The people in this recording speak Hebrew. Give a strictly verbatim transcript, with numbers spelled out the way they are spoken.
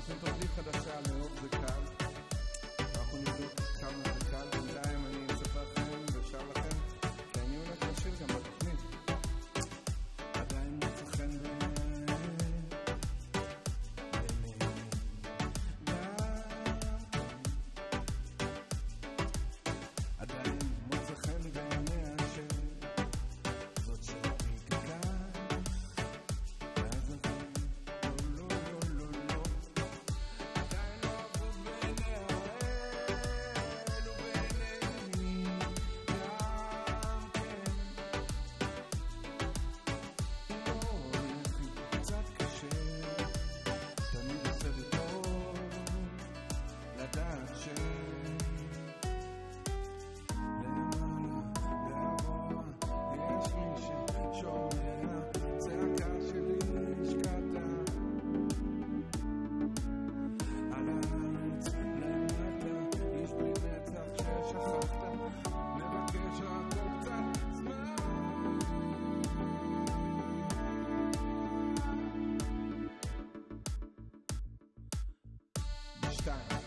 עושים תוכנית חדשה לאהוב זה קל, אנחנו נבדוק כמה זה קל. בינתיים אני אספר לכם ואפשר לכם, כי אני הולך לשיר גם בתוכנית. עדיין מוצא חן בעיניי, עדיין מוצא חן בעיניה שזאת שלי קטן, ואז זה לא לא לא לא לא, עדיין לא עבוד בעיניה אלו בעיני גם כן. לא הולך לי קצת קשה, תמיד עושה לי טוב לדעת ש time.